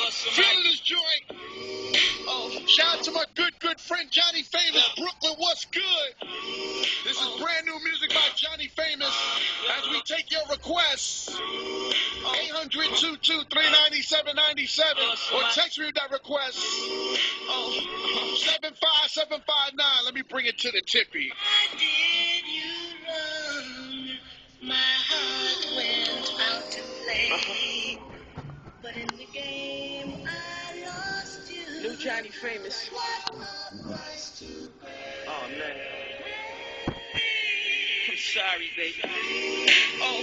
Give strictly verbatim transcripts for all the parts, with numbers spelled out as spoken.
Feeling this joint. Oh, shout out to my good, good friend Johnny Famous. Brooklyn, what's good? This is brand new music by Johnny Famous. As we take your requests, eight hundred, two two three, nine seven nine seven, or text me with that request. seven five seven five nine. Let me bring it to the tippy. Why did you run? My heart went out to play. But in the game, I lost you. New Johnny Famous. Oh, man. I'm sorry, baby. Oh.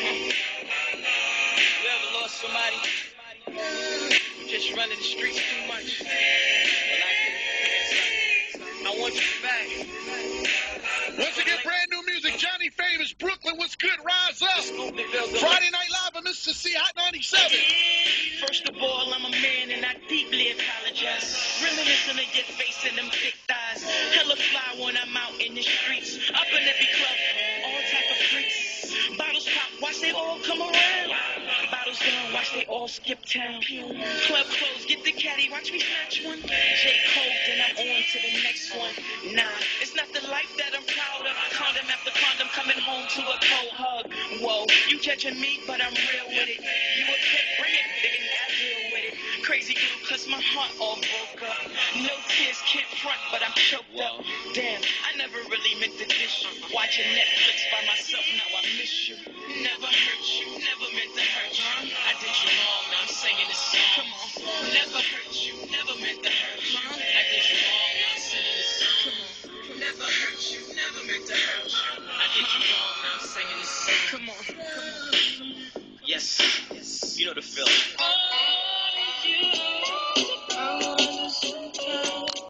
You ever lost somebody? You just running the streets too much. Well, I, I want you back. Once again, brand new music, Johnny Famous. Brooklyn, what's good? Rise up. Friday Night Live with Mister C, Hot ninety-seven. First of all, I'm a man and I deeply apologize. Reminiscing of your face and them thick thighs. Hella fly when I'm out in the streets. Up in every club, all type of freaks. Bottles pop, watch they all come around. Bottles down, watch they all skip town. Club closed, get the caddy, watch me snatch one. J. Cole, then I'm on to the next one. Nah, it's not the life that I'm proud of. Condom after condom, coming home to a cold hug. Whoa, you judging me, but I'm real with it. You a pit, bring it, they can I deal with it. Crazy glue, cause my heart all broke up. No tears, kid front, but I'm choked up. Damn, I never really meant to dish you. Watching Netflix by myself, now I miss you. Never hurt you, never meant to hurt you. I did you wrong, now I'm singing this song. Come on, never hurt you, never meant to hurt you. I did you wrong, now I'm singing this song. Come on, never hurt you, never meant to hurt you. I did you wrong, now I'm singing this song. Come on, come on. Yes, yes. You know the feeling.